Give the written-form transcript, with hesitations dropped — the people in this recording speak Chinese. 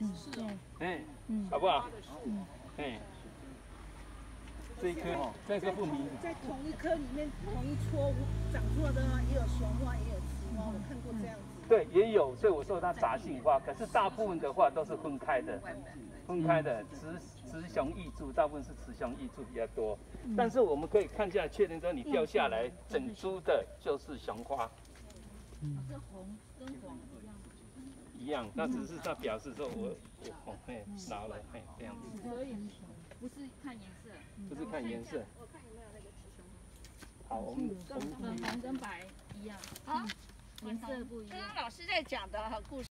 是哦。 哎，好不好？哎，这一颗哦，这颗不明。 在同一颗里面，同一撮长出来的话，也有雄花，也有雌花，我看过这样子。 对，也有，所以我说它杂性花，可是大部分的话都是分开的，雌雄异株，大部分是雌雄异株比较多。但是我们可以看一下，确认说你掉下来整株的就是雄花。 这红跟黄一样，那只是它表示说我老了，这样子。 所以不是看颜色， 不是看颜色。 我看有没有那个雌雄花。 好，我们粉红跟白一样，好，颜色不一样。 刚刚老师在讲的故事。